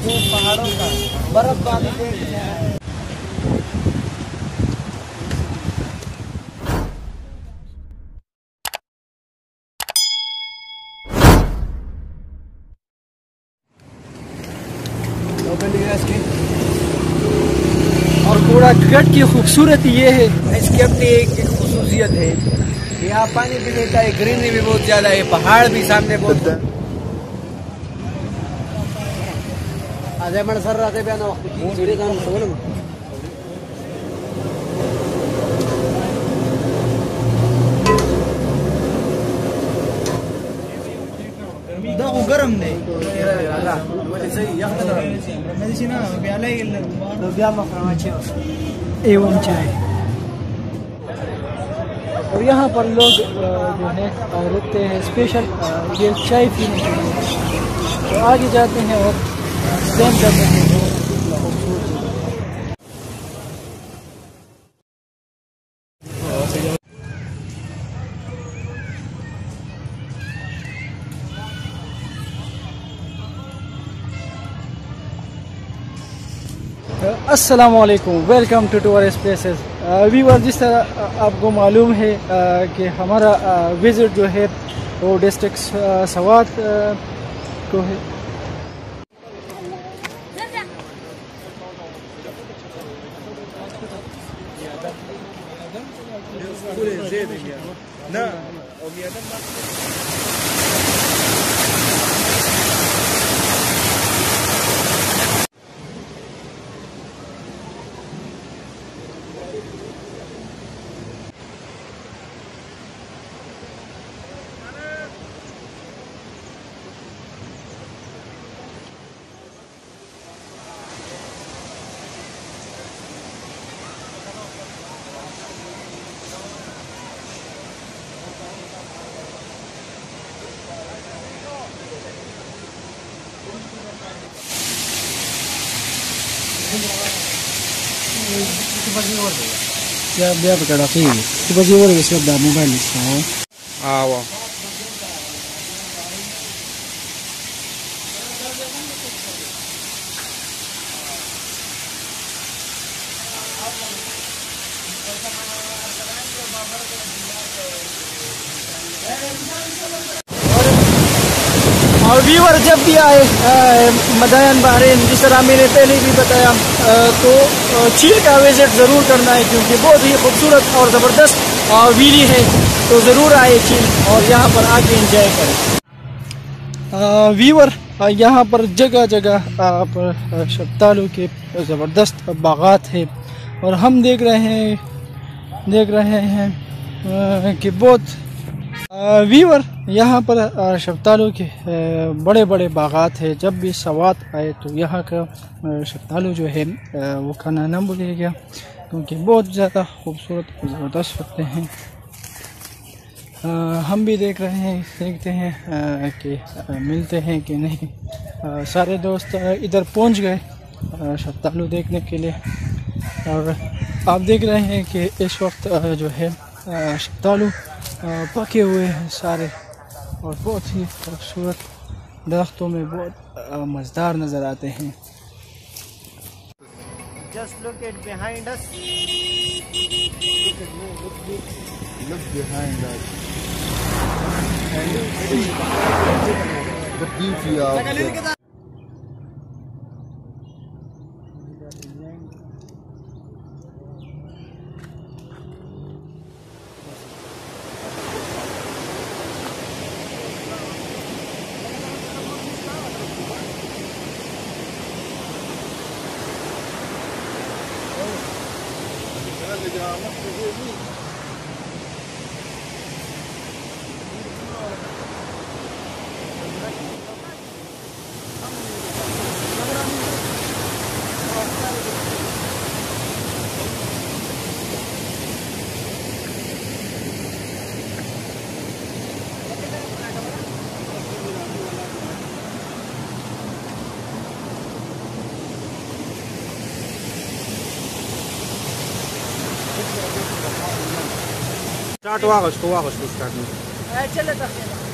ये पहाड़ों का बर्फबारी देखते हैं। और कूड़ा कट की खूबसूरती ये है, इसकी अपनी एक खुसूसियत है, यहाँ पानी भी देता है, ग्रीनरी भी बहुत ज्यादा है, पहाड़ भी सामने बहुत है। अजय मन सर रहते गरम नहीं एवं चाय। और यहाँ पर लोग जो है रुकते हैं स्पेशल ये चाय पीने के लिए। तो आगे जाते हैं और स्टैंड करते हैं। अस्सलामुअलैकुम, welcome to tourist places. Viewer, जिस तरह आपको मालूम है कि हमारा विज़िट जो है वो डिस्ट्रिक्ट सवात को है। Ya biar berkata sih, tiba-tiba udah siap dah mobile itu. Wow. और व्यूअर, जब भी आए मदायन बहरीन, जिस तरह मैंने पहले भी बताया, तो झील का विजिट ज़रूर करना है, क्योंकि बहुत ही खूबसूरत और ज़बरदस्त व्यूली है। तो ज़रूर आए झील और यहाँ पर आके एंजॉय करें। व्यूअर, यहाँ पर जगह जगह पर शब्तालू के ज़बरदस्त बागात है और हम देख रहे हैं कि बहुत व्यूअर यहाँ पर शब्तालू के बड़े बड़े बागात है। जब भी सवात आए तो यहाँ का शब्तालू जो है वो खाना न भूलिएगा, क्योंकि बहुत ज़्यादा खूबसूरत और ज़बरदस्त होते हैं। हम भी देखते हैं कि मिलते हैं कि नहीं। सारे दोस्त इधर पहुँच गए शब्तालू देखने के लिए, और आप देख रहे हैं कि इस वक्त जो है शब्तालू पके हुए हैं सारे, और बहुत ही खूबसूरत दरख्तों में बहुत मज़ेदार नज़र आते हैं। Just look at behind us. Look behind us. And the beauty of start हुआ उसको स्टार्ट में चले